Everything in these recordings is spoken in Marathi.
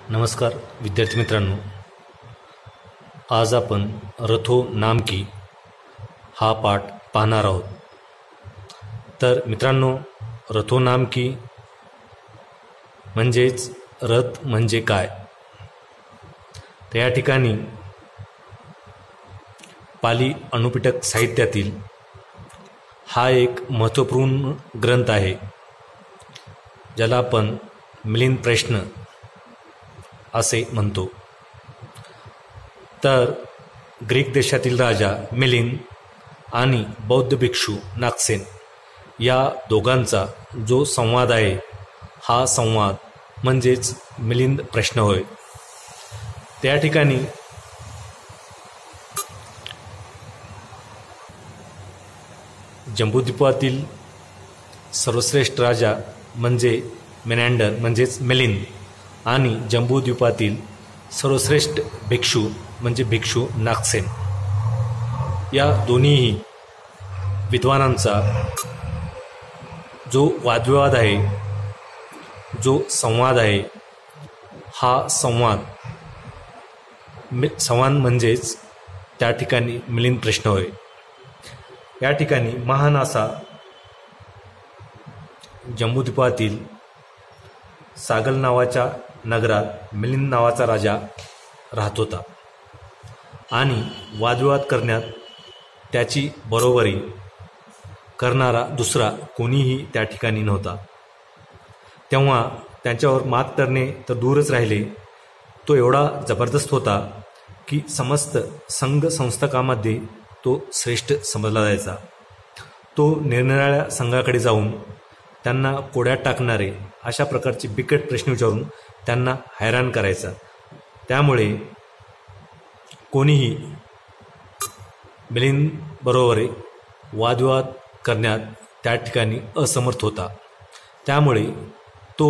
नमस्कार विद्यार्थी मित्रांनो, आज आपण रथो नाम की हा पाठ पाहणार आहोत। तर मित्रांनो, रथो नाम की म्हणजेच रथ म्हणजे काय, तर या ठिकाणी पाली अणुपिटक साहित्यातील हा एक महत्त्वपूर्ण ग्रंथ आहे, ज्याला आपण मिलिंद प्रश्न असे म्हणतो। तर ग्रीक देशातील राजा मिलिंद आणि बौद्ध भिक्षू नागसेन या दोघांचा जो संवाद आहे, हा संवाद म्हणजेच मिलिंद प्रश्न होय। त्या ठिकाणी जंबूद्वीपातील सर्वश्रेष्ठ राजा म्हणजे मेनॅन्डर म्हणजेच मिलिंद आणि जंबूद्वीपातील सर्वश्रेष्ठ भिक्षू म्हणजे भिक्षू नागसेन या दोन्हीही विद्वानांचा जो वादविवाद आहे, जो संवाद आहे, हा संवाद म्हणजेच त्या ठिकाणी मिलिंद प्रश्न होय। या ठिकाणी महान असा जंबूद्वीपातील सागल नावाच्या नगरात मिलिंद नावाचा राजा राहत होता आणि वादविवाद करण्यात त्याची बरोबरी करणारा दुसरा कोणीही त्या ठिकाणी नव्हता। तेव्हा त्यांच्यावर मात करणे तर दूरच राहिले, तो एवढा जबरदस्त होता की समस्त संघ संस्थकामध्ये तो श्रेष्ठ समजला जायचा। तो निरनिराळ्या संघाकडे जाऊन त्यांना कोड्यात टाकणारे अशा प्रकारचे बिकट प्रश्न विचारून त्यांना हैराण करायचा। त्यामुळे कोणीही मिलिंद बरोबर वादविवाद करण्यात त्या ठिकाणी असमर्थ होता। त्यामुळे तो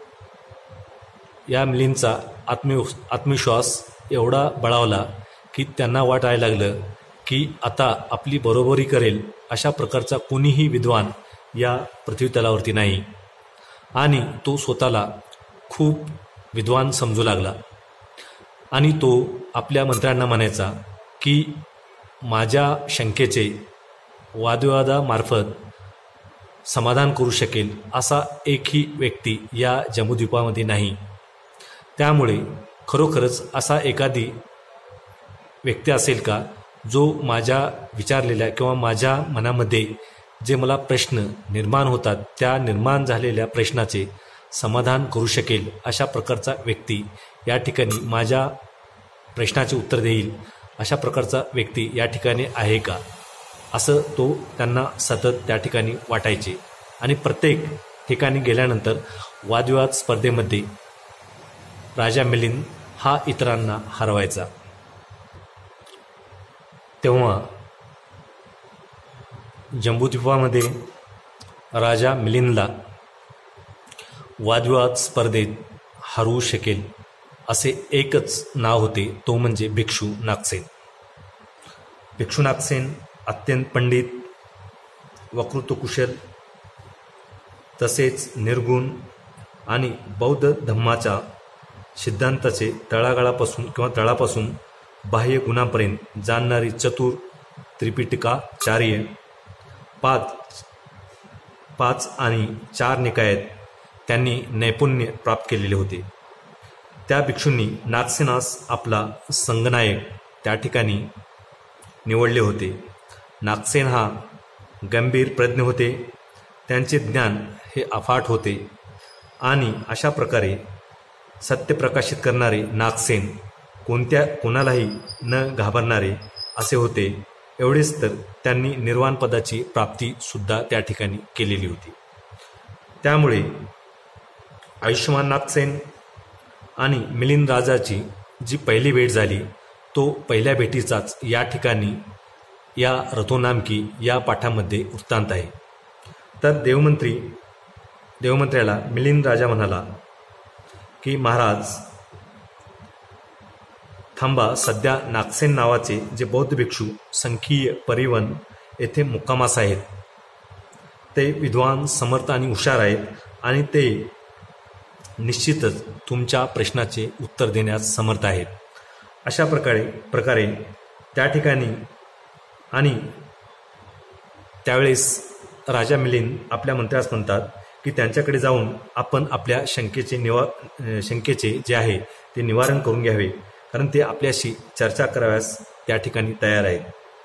या मिलिंदचा आत्मविश्वास एवढा बळावला की त्यांना वाटायला लागलं की आता आपली बरोबरी करेल अशा प्रकारचा कोणीही विद्वान या पृथ्वीतलावरती नाही, आणि तो स्वतःला खूप विद्वान समजू लागला। आणि तो आपल्या मंत्र्यांना म्हणायचा की माझ्या शंकेचे वादविवादामार्फत समाधान करू शकेल असा एकही व्यक्ती या जंबूद्वीपामध्ये नाही। त्यामुळे खरोखरच असा एखादी व्यक्ती असेल का जो माझ्या विचारलेल्या किंवा माझ्या मनामध्ये जे मला प्रश्न निर्माण होतात त्या निर्माण झालेल्या प्रश्नाचे समाधान करू शकेल अशा प्रकारचा व्यक्ती या ठिकाणी माझ्या प्रश्नाचे उत्तर देईल अशा प्रकारचा व्यक्ती या ठिकाणी आहे का, असं तो त्यांना सतत त्या ठिकाणी वाटायचे। आणि प्रत्येक ठिकाणी गेल्यानंतर वादविवाद स्पर्धेमध्ये राजा मिलिंद हा इतरांना हरवायचा। तेव्हा जंबूद्वीपामध्ये राजा मिलिंदला वादविवाद स्पर्धेत हरवू शकेल असे एकच नाव होते, तो म्हणजे भिक्षू नागसेन। भिक्षू नागसेन अत्यंत पंडित, वक्तृत्वकुशल तसेच निर्गुण आणि बौद्ध धम्माच्या सिद्धांताचे तळापासून बाह्य गुणापर्यंत जाणणारी चतुर त्रिपिटकाचार्य, पाच आणि 4 निकायात त्यांनी नैपुण्य प्राप्त केलेले होते। त्या भिक्षूंनी नागसेनास आपला संगनायक त्या ठिकाणी निवडले होते। नागसेन हा गंभीर प्रज्ञ होते, त्यांचे ज्ञान हे अफाट होते आणि अशा प्रकारे सत्य प्रकाशित करणारे नागसेन कोणालाही न घाबरणारे असे होते। एवढेच तर त्यांनी निर्वाण पदाची प्राप्ती सुद्धा त्या ठिकाणी केलेली होती। त्यामुळे आयुष्यमान नागसेन आणि मिलिंद राजाची जी पहिली भेट झाली, तो पहिल्या भेटीचाच या ठिकाणी या रथोनामकी या पाठामध्ये वृत्तांत आहे। तर देवमंत्र्याला मिलिंद राजा म्हणाला की महाराज थांबा, सध्या नागसेन नावाचे जे बौद्ध भिक्षू संखीय परिवन येथे मुक्कामास आहेत, ते विद्वान, समर्थ आणि हुशार आहेत आणि ते निश्चितच तुमच्या प्रश्नाचे उत्तर देण्यास समर्थ आहेत. अशा प्रकारे त्या ठिकाणी आणि त्यावेळेस राजा मिलिंद आपल्या मंत्र्यास म्हणतात की त्यांच्याकडे जाऊन आपण आपल्या शंकेचे जे आहे ते निवारण करून घ्यावे, कारण ते आपल्याशी चर्चा कराव्यास त्या ठिकाणी तयार आहेत.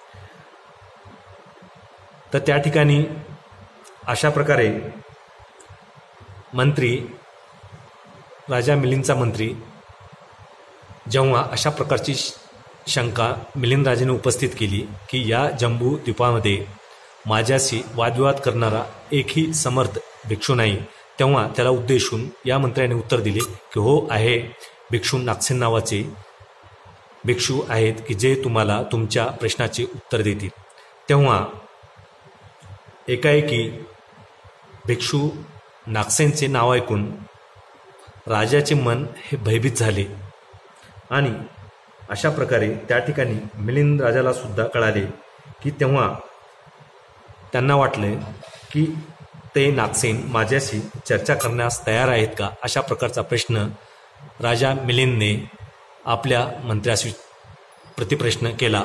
तर त्या ठिकाणी अशा प्रकारे मंत्री, राजा मिलिंदचा मंत्री जेव्हा अशा प्रकारची शंका मिलिंद राजाने उपस्थित केली की या जम्बू द्वीपामध्ये माझ्याशी वादविवाद करणारा एकही समर्थ भिक्षू नाही, तेव्हा त्याला उद्देशून या मंत्र्याने उत्तर दिले की हो आहे, भिक्षू नागसेन नावाचे भिक्षू आहेत की जे तुम्हाला तुमच्या प्रश्नाचे उत्तर देतील. तेव्हा एकाएकी भिक्षू नागसेनचे नाव ऐकून राजाचे मन हे भयभीत झाले आणि अशा प्रकारे त्या ठिकाणी मिलिंद राजाला सुद्धा कळाले की तेव्हा त्यांना वाटले की ते नागसेन माझ्याशी चर्चा करण्यास तयार आहेत का, अशा प्रकारचा प्रश्न राजा मिलिंदने आपल्या मंत्र्याशी प्रतिप्रश्न केला.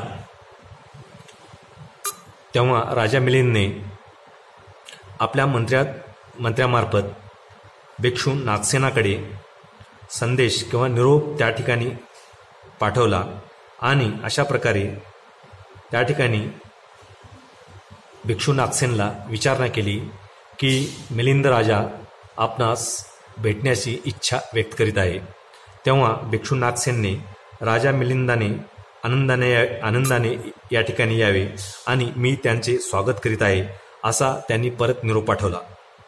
तेव्हा राजा मिलिंदने आपल्या मंत्र्यामार्फत भिक्षू नागसेनाकडे संदेश किंवा निरोप त्या ठिकाणी पाठवला आणि अशा प्रकारे त्या ठिकाणी भिक्षू नागसेनला विचारणा केली की मिलिंद राजा आपणास भेटण्याची इच्छा व्यक्त करीत आहे. तेव्हा भिक्षू नागसेनने राजा मिलिंदाने आनंदाने या ठिकाणी यावे आणि मी त्यांचे स्वागत करीत आहे असा त्यांनी परत निरोप पाठवला.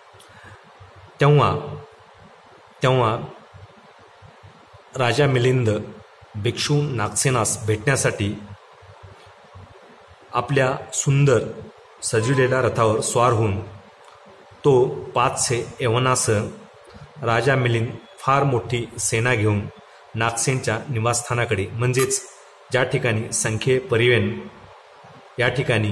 तेव्हा राजा मिलिंद भिक्षू नागसेनास भेटण्यासाठी आपल्या सुंदर सजविलेल्या रथावर स्वार होऊन तो 500 यवनासह राजा मिलिंद फार मोठी सेना घेऊन नागसेनच्या निवासस्थानाकडे, म्हणजेच ज्या ठिकाणी संख्ये परिवेन या ठिकाणी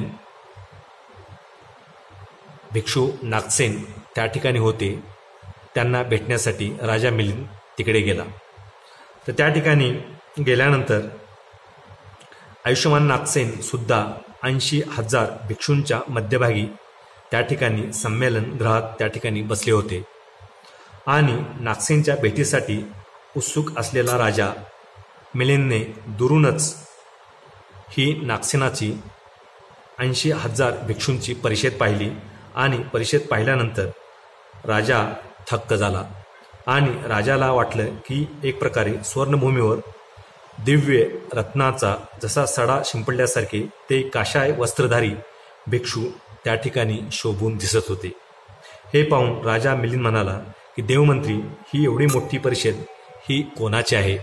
भिक्षू नागसेन त्या ठिकाणी होते, त्यांना भेटण्यासाठी राजा मिलिंद तिकडे गेला. तर त्या ठिकाणी गेल्यानंतर आयुष्यमान नागसेन सुद्धा 80,000 भिक्षूंच्या मध्यभागी त्या ठिकाणी संमेलन गृहात त्या ठिकाणी बसले होते आणि नागसेनच्या भेटीसाठी उत्सुक असलेला राजा मिलिंदने दुरूनच ही नागसेनाची 80,000 भिक्षूंची परिषद पाहिली आणि परिषद पाहिल्यानंतर राजा थक्क झाला आणि राजाला वाटलं की एक प्रकारे स्वर्णभूमीवर दिव्य रत्नाचा जसा सडा शिंपडल्यासारखे ते काशाय वस्त्रधारी भिक्षू त्या ठिकाणी शोभून दिसत होते. हे पाहून राजा मिलिंद म्हणाला की देवमंत्री, ही एवढी मोठी परिषद ही कोणाची आहे?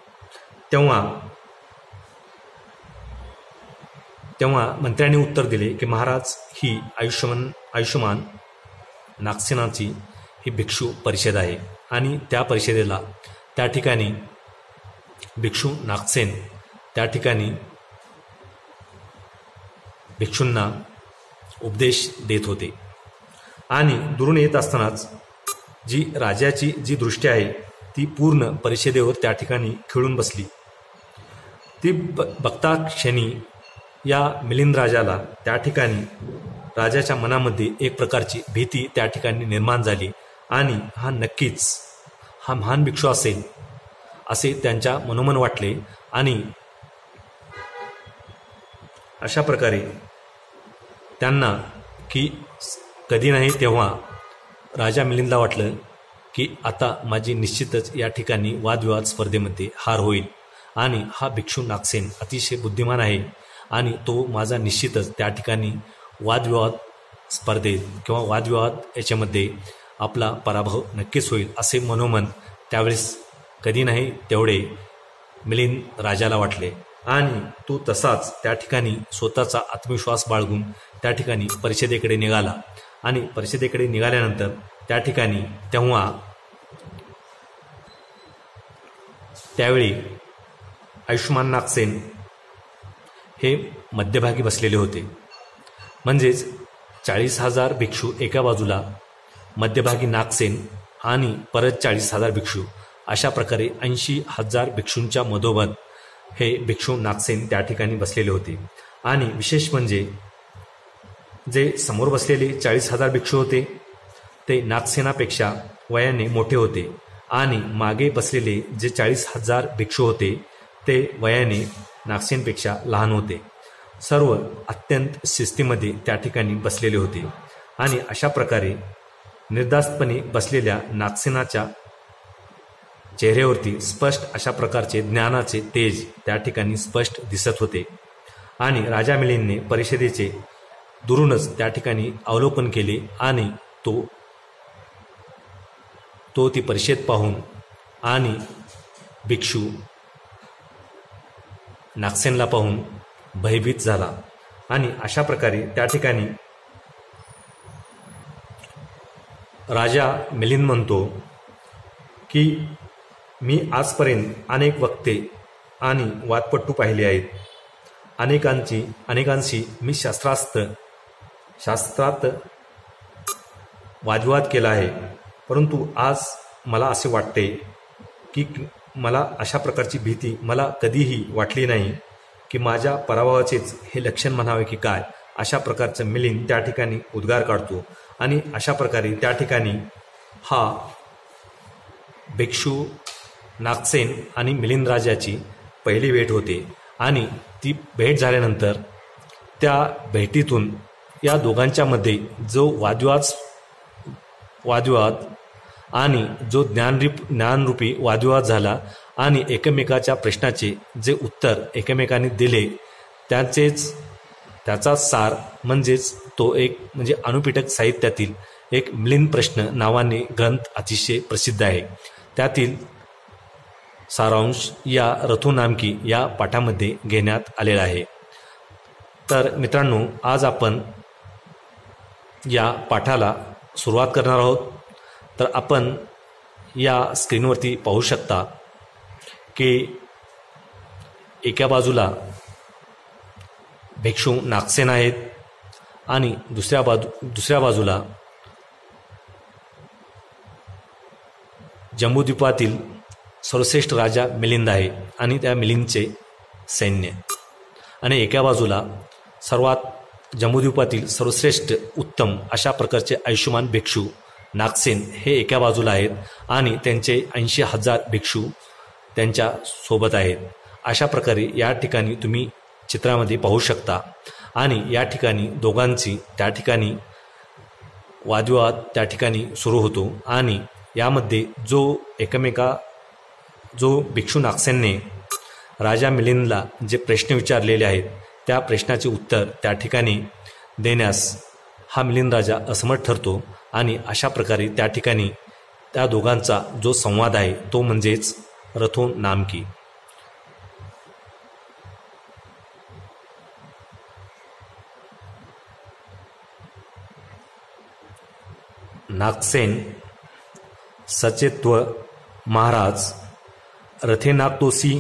तेव्हा मंत्र्याने उत्तर दिले की महाराज, ही आयुष्यमान नागसेनाची ही भिक्षू परिषद आहे आणि त्या परिषदेला त्या ठिकाणी भिक्षू नागसेन त्या ठिकाणी भिक्षूंना उपदेश देत होते आणि दुरून येत असतानाच जी राजाची जी दृष्टी आहे ती पूर्ण परिषदेवर त्या ठिकाणी खिळून बसली. ती बघता क्षणी या मिलिंद राजाला त्या ठिकाणी राजाच्या मनामध्ये एक प्रकारची भीती त्या ठिकाणी निर्माण झाली आणि हा नक्कीच हा महान भिक्षू असेल असे त्यांच्या मनोमन वाटले आणि अशा प्रकारे त्यांना की कधी नाही तेव्हा राजा मिलिंदला वाटलं की आता माझी निश्चितच या ठिकाणी वादविवाद स्पर्धेमध्ये हार होईल आणि हा भिक्षू नागसेन अतिशय बुद्धिमान आहे आणि तो माझा निश्चितच त्या ठिकाणी वादविवाद स्पर्धेत किंवा वादविवाद याच्यामध्ये आपला पराभव नक्कीच होईल असे मनोमन त्यावेळेस कधी नाही तेवढे मिलिंद राजाला वाटले आणि तो तसाच त्या ठिकाणी स्वतःचा आत्मविश्वास बाळगून त्या ठिकाणी परिषदेकडे निघाला आणि परिषदेकडे निघाल्यानंतर त्या ठिकाणी त्यावेळी आयुष्यमान नागसेन हे मध्यभागी बसलेले होते, म्हणजेच 40,000 भिक्षू एका बाजूला, मध्यभागी नागसेन आणि परत 40,000 भिक्षू, अशा प्रकारे 80,000 भिक्षूंच्या मधोमध हे भिक्षू नागसेन त्या ठिकाणी बसलेले होते. आणि विशेष म्हणजे जे समोर बसलेले 40,000 भिक्षू होते ते नागसेनापेक्षा वयाने मोठे होते आणि मागे बसलेले जे 40,000 भिक्षू होते ते वयाने नागसेनपेक्षा लहान होते. सर्व अत्यंत शिस्तीमध्ये त्या ठिकाणी बसलेले होते आणि अशा प्रकारे निर्धास्तपणे बसलेल्या नागसेनाच्या चेहऱ्यावरती स्पष्ट अशा प्रकारचे ज्ञानाचे तेज त्या ठिकाणी स्पष्ट दिसत होते. आणि राजा मिलिंदने परिषदेचे दुरूनच त्या ठिकाणी अवलोकन केले आणि तो ती परिषद पाहून आणि भिक्षू नागसेनला पाहून भयभीत झाला. आणि अशा प्रकारे त्या ठिकाणी राजा मिलिंद म्हणतो की मी आजपर्यंत अनेक वक्ते आणि वादपट्टू पाहिले आहेत. अनेकांशी मी शास्त्रात वादविवाद केला आहे, परंतु आज मला असे वाटते की मला अशा प्रकारची भीती मला कधीही वाटली नाही की माझ्या पराभवाचेच हे लक्षण म्हणावे की काय. अशा प्रकारचं मिलिंद त्या ठिकाणी उद्गार काढतो. आणि अशा प्रकारे त्या ठिकाणी हा भिक्षू नागसेन आणि मिलिंद राजाची पहिली भेट होते. आणि ती भेट झाल्यानंतर त्या भेटीतून या दोघांच्या मध्ये जो वादविवाद आणि जो ज्ञानरूपी वादविवाद झाला आणि एकमेकाच्या प्रश्नाचे जे उत्तर एकमेकांनी दिले त्याचा सार म्हणजेच तो एक म्हणजे अणुपिटक साहित्यातील एक मिलिंद प्रश्न नावाने ग्रंथ अतिशय प्रसिद्ध आहे. त्यातील सारांश या रथोनामकी या पाठामध्ये घेण्यात आलेला आहे. तर मित्रांनो, आज आपण या पाठाला सुरुवात करणार आहोत. तर आपण या स्क्रीनवरती पाहू शकता की एका बाजूला भिक्षू नागसेन आहेत आणि दुसऱ्या बाजूला जम्बूद्वीपातील सर्वश्रेष्ठ राजा मिलिंद आहे आणि त्या मिलिंदचे सैन्य. आणि एका बाजूला जम्बूद्वीपातील सर्वश्रेष्ठ उत्तम अशा प्रकारचे आयुष्यमान भिक्षू नागसेन हे एका बाजूला आहेत आणि त्यांचे 80,000 भिक्षू त्यांच्या सोबत आहेत. अशा प्रकारे या ठिकाणी तुम्ही चित्रामध्ये पाहू शकता. आणि या ठिकाणी दोघांची त्या ठिकाणी वादविवाद त्या ठिकाणी सुरू होतो. आणि यामध्ये जो भिक्षू नागसेनने राजा मिलिंदला जे प्रश्न विचारलेले आहेत त्या प्रश्नाचे उत्तर त्या ठिकाणी देण्यास हा मिलिंद राजा असमर्थ ठरतो. आणि अशा प्रकारे त्या ठिकाणी त्या दोघांचा जो संवाद आहे तो म्हणजेच रथोनामकी. नागसेन सचेत्व महाराज रथे नागतोसी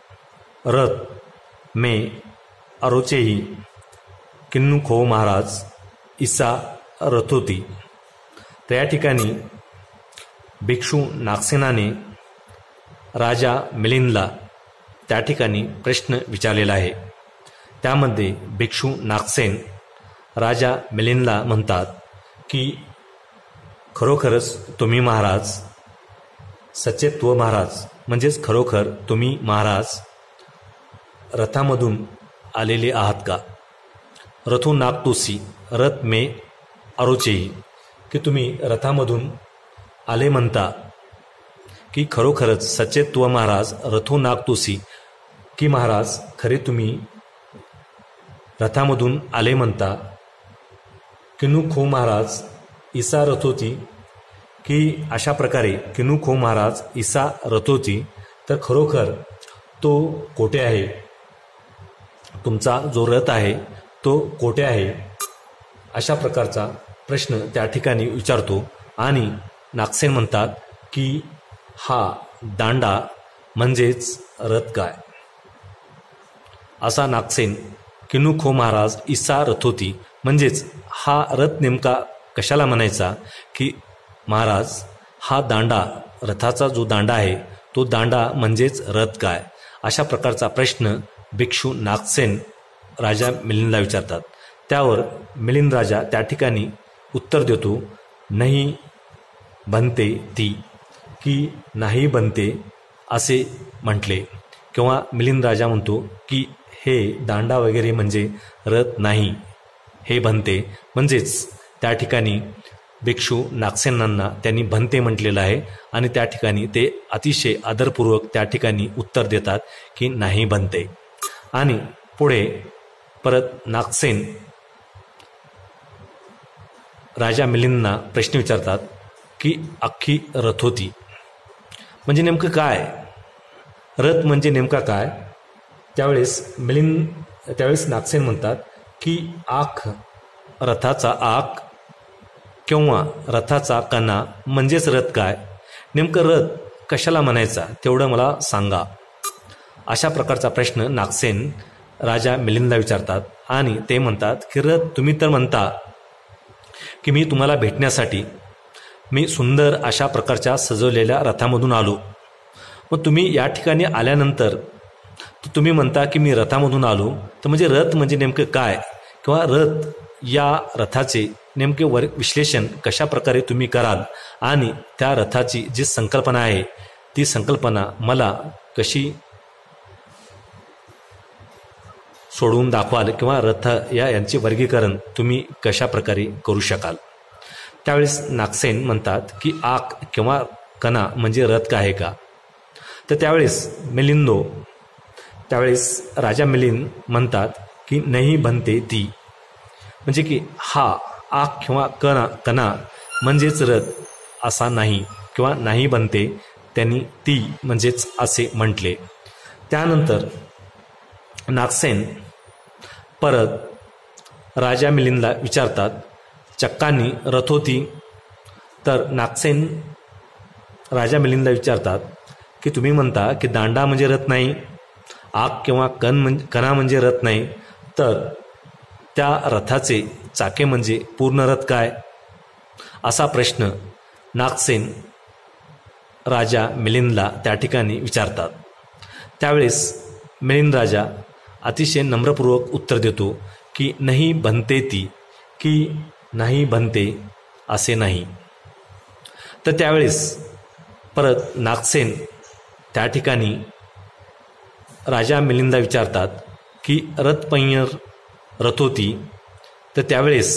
रथ में अरोचेही किन्नू खो महाराज ईसा रथोती. तर या ठिकाणी भिक्षू नागसेनाने राजा मिलिंदला त्या ठिकाणी प्रश्न विचारलेला आहे. त्यामध्ये भिक्षू नागसेन राजा मिलिंदला म्हणतात की खरोखरच तुम्ही महाराज सचेत्व महाराज म्हणजेच खरोखर तुम्ही महाराज रथामधून आलेले आहात का. रथो नागतोसी रथ मे अरोचेही की तुम्ही रथामधून आले म्हणता की खरोखरच सचेत्व महाराज रथो नागतोसी की महाराज खरे तुम्ही रथामधून आले म्हणता. किनू खो महाराज ईसा रथोती की अशा प्रकारे किनू खो महाराज ईसा रथोती तर खरोखर तो कोठे आहे, तुमचा जो रथ आहे तो कोठे आहे, अशा प्रकारचा प्रश्न त्या ठिकाणी विचारतो. आणि नागसेन म्हणतात की हा दांडा म्हणजेच रथ काय. असा नागसेन किनू खो महाराज ईसा रथोती म्हणजेच हा रथ नेमका कशाला म्हणायचा की महाराज हा दांडा, रथाचा जो दांडा आहे तो दांडा म्हणजेच रथ काय, अशा प्रकारचा प्रश्न भिक्षू नागसेन राजा मिलिंदला विचारतात. त्यावर मिलिंद राजा त्या ठिकाणी उत्तर देतो, नाही बनते ती, की नाही बनते असे म्हटले. किंवा मिलिंद राजा म्हणतो की हे दांडा वगैरे म्हणजे रथ नाही, हे बनते. म्हणजेच त्या ठिकाणी भिक्षू नागसेनांना त्यांनी बनते म्हटलेलं आहे आणि त्या ठिकाणी ते अतिशय आदरपूर्वक त्या ठिकाणी उत्तर देतात की नाही बनते. आणि पुढे परत नागसेन राजा मिलिंदना प्रश्न विचारतात की अख्खी रथ होती म्हणजे नेमकं काय, रथ म्हणजे नेमका काय. त्यावेळेस नागसेन म्हणतात की आख, रथाचा आख किंवा रथाचा कणा म्हणजेच रथ काय, नेमकं रथ कशाला म्हणायचा तेवढं मला सांगा. अशा प्रकारचा प्रश्न नागसेन राजा मिलिंदला विचारतात आणि ते म्हणतात की रथ तुम्ही तर म्हणता की मी तुम्हाला भेटण्यासाठी मी सुंदर अशा प्रकारच्या सजवलेल्या रथामधून आलो, मग तुम्ही या ठिकाणी आल्यानंतर तुम्ही म्हणता की मी रथामधून आलो, तर म्हणजे रथ म्हणजे नेमकं काय किंवा रथ या रथाचे नेमके विश्लेषण कशा प्रकारे तुम्ही कराल आणि त्या रथाची जी संकल्पना आहे ती संकल्पना मला कशी सोडवून दाखवाल किंवा रथ यांचे वर्गीकरण तुम्ही कशा प्रकारे करू शकाल. त्यावेळेस नागसेन म्हणतात की आख किंवा कणा म्हणजे रथ का आहे का. तर त्यावेळेस राजा मिलिंद म्हणतात की नाही बनते ती, म्हणजे की हा आख किंवा कणा म्हणजेच रथ असा नाही किंवा नाही बनते, त्यांनी ती म्हणजेच असे म्हटले. त्यानंतर नागसेन परत राजा मिलिंदला विचारतात, चक्कांनी रथ होती. तर नागसेन राजा मिलिंदला विचारतात की तुम्ही म्हणता की दांडा म्हणजे रथ नाही, आग किंवा कणा म्हणजे रथ नाही, तर त्या रथाचे चाके म्हणजे पूर्ण रथ काय, असा प्रश्न नागसेन राजा मिलिंदला त्या ठिकाणी विचारतात. त्यावेळेस मिलिंद राजा अतिशय नम्रपूर्वक उत्तर देतो की नाही बनते ती, की नाही बनते असे नाही. तर त्यावेळेस परत नागसेन त्या ठिकाणी राजा मिलिंदला विचारतात की रथ पैंर रथ होती. तर त्यावेळेस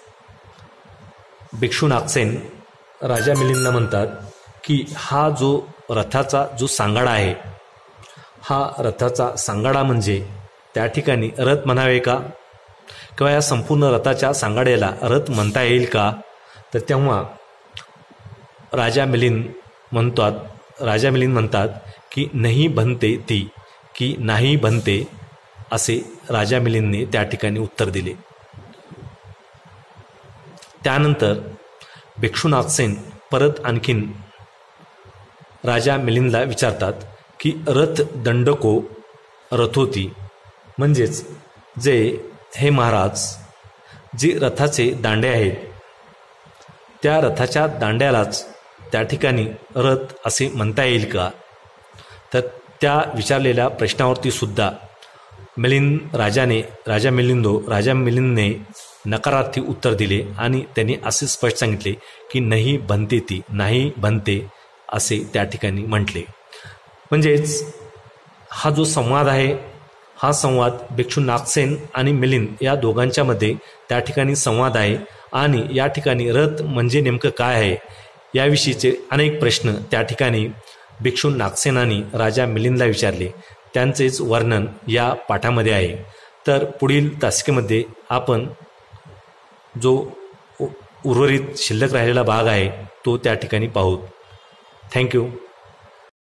भिक्षू नागसेन राजा मिलिंदला म्हणतात की हा जो रथाचा जो सांगाडा आहे, हा रथाचा सांगाडा म्हणजे त्या ठिकाणी रथ म्हणावे का किंवा या संपूर्ण रथाच्या सांगाड्याला रथ म्हणता येईल का. तर तेव्हा राजा मिलिंद म्हणतात की नाही बनते ती, की नाही बनते असे राजा मिलिंदने त्या ठिकाणी उत्तर दिले. त्यानंतर भिक्षू नागसेन परत आणखीन राजा मिलिंदला विचारतात की रथ दंडको रथ होती, म्हणजेच जे हे महाराज जे रथाचे दांडे आहेत त्या रथाच्या दांड्यालाच त्या ठिकाणी रथ असे म्हणता येईल का. तर त्या विचारलेल्या प्रश्नावरती सुद्धा राजा मिलिंदने नकारार्थी उत्तर दिले आणि त्यांनी असे स्पष्ट सांगितले की नाही बनते ती, नाही बनते असे त्या ठिकाणी म्हटले. म्हणजेच हा जो संवाद आहे, हा संवाद भिक्षू नागसेन आणि मिलिंद या दोघांच्या मध्ये त्या ठिकाणी संवाद आहे आणि या ठिकाणी रथ म्हणजे नेमकं काय आहे याविषयीचे अनेक प्रश्न त्या ठिकाणी भिक्षू नागसेनानी राजा मिलिंदला विचारले. त्यांचेच वर्णन या पाठामध्ये आहे. तर पुढील तासिकेमध्ये आपण जो उर्वरित शिल्लक राहिलेला भाग आहे तो त्या ठिकाणी पाहू. थँक्यू.